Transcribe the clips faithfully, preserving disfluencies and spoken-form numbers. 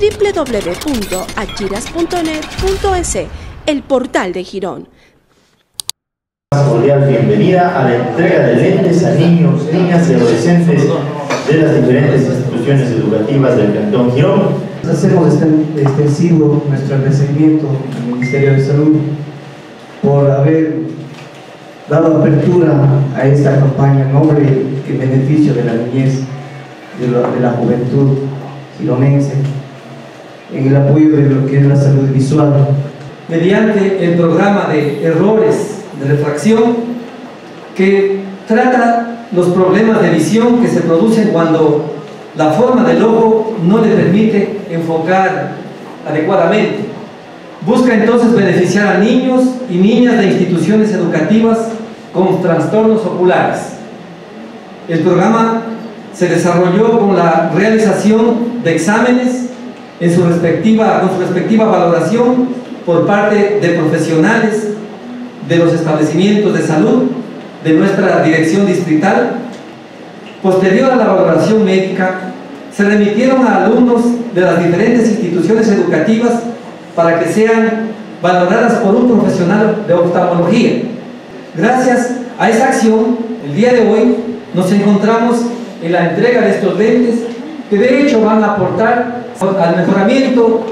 w w w punto achiras punto net punto es, el portal de Girón. Cordial bienvenida a la entrega de lentes a niños, niñas y adolescentes de las diferentes instituciones educativas del Cantón Girón. Hacemos extensivo nuestro agradecimiento al Ministerio de Salud por haber dado apertura a esta campaña noble en beneficio de la niñez, de la, de la juventud gironense, en el apoyo de lo que es la salud visual. Mediante el programa de errores de refracción, que trata los problemas de visión que se producen cuando la forma del ojo no le permite enfocar adecuadamente. Busca entonces beneficiar a niños y niñas de instituciones educativas con trastornos oculares. El programa se desarrolló con la realización de exámenes en su respectiva, con su respectiva valoración por parte de profesionales de los establecimientos de salud de nuestra dirección distrital. Posterior a la valoración médica, se remitieron a alumnos de las diferentes instituciones educativas para que sean valoradas por un profesional de oftalmología. Gracias a esa acción, el día de hoy nos encontramos en la entrega de estos lentes que de hecho van a aportar al mejoramiento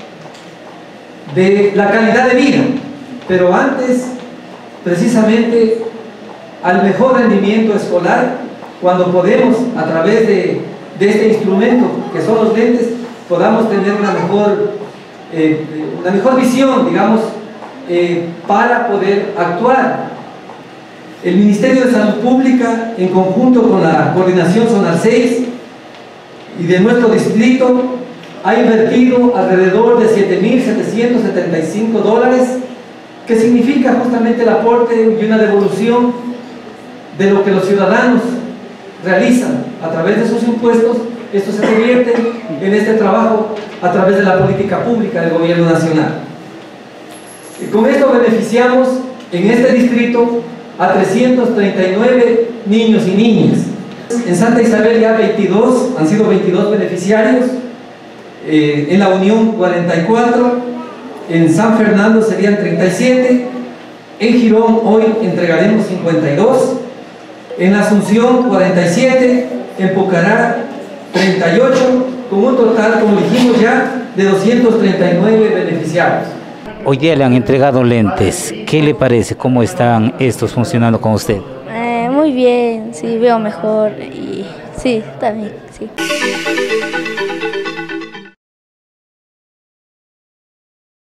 de la calidad de vida, pero antes precisamente al mejor rendimiento escolar, cuando podemos a través de, de este instrumento que son los lentes podamos tener una mejor, eh, una mejor visión, digamos, eh, para poder actuar. El Ministerio de Salud Pública, en conjunto con la Coordinación Zonal seis y de nuestro distrito, ha invertido alrededor de siete mil setecientos setenta y cinco dólares, que significa justamente el aporte y una devolución de lo que los ciudadanos realizan a través de sus impuestos. Esto se revierte en este trabajo a través de la política pública del gobierno nacional. Y con esto beneficiamos en este distrito a trescientos treinta y nueve niños y niñas. En Santa Isabel ya veintidós, han sido veintidós beneficiarios, eh, en la Unión cuarenta y cuatro, en San Fernando serían treinta y siete, en Girón hoy entregaremos cincuenta y dos, en Asunción cuarenta y siete, en Pucará treinta y ocho, con un total, como dijimos ya, de doscientos treinta y nueve beneficiarios. Hoy día le han entregado lentes. ¿Qué le parece? ¿Cómo están estos funcionando con usted? Eh, muy bien, sí, veo mejor y sí, también, sí.